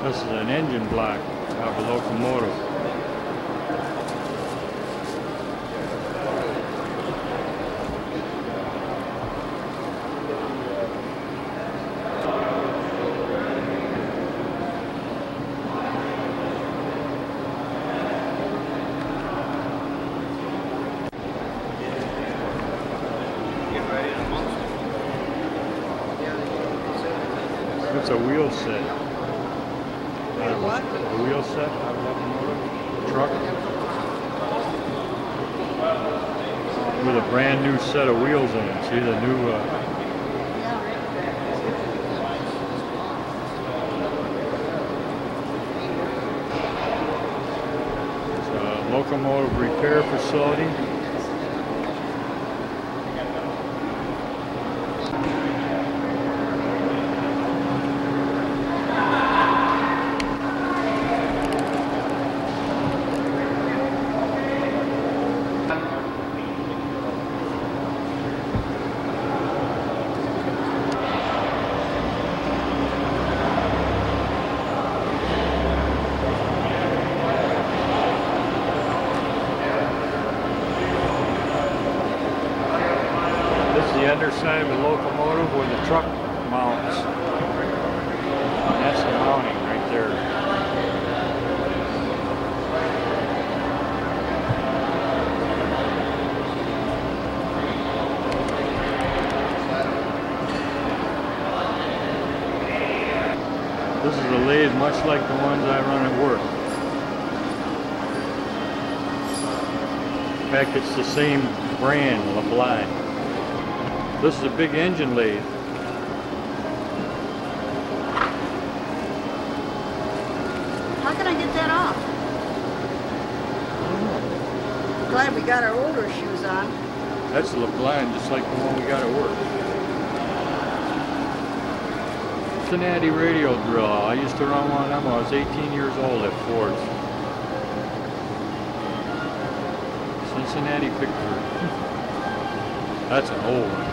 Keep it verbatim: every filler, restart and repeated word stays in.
This is an engine block of a locomotive. It's a wheel set. Uh, What? A wheel set of a locomotive truck with a brand new set of wheels in it. See the new. Uh, it's a locomotive repair facility. This is the underside of the locomotive where the truck mounts. And that's the mounting right there. This is a lathe much like the ones I run at work. In fact, it's the same brand, LeBlanc. This is a big engine lathe. How can I get that off? Glad we got our older shoes on. That's a LeBlanc, just like the one we got at work. Cincinnati radio drill. I used to run one of them when I was eighteen years old at Ford's. Cincinnati picture. That's an old one.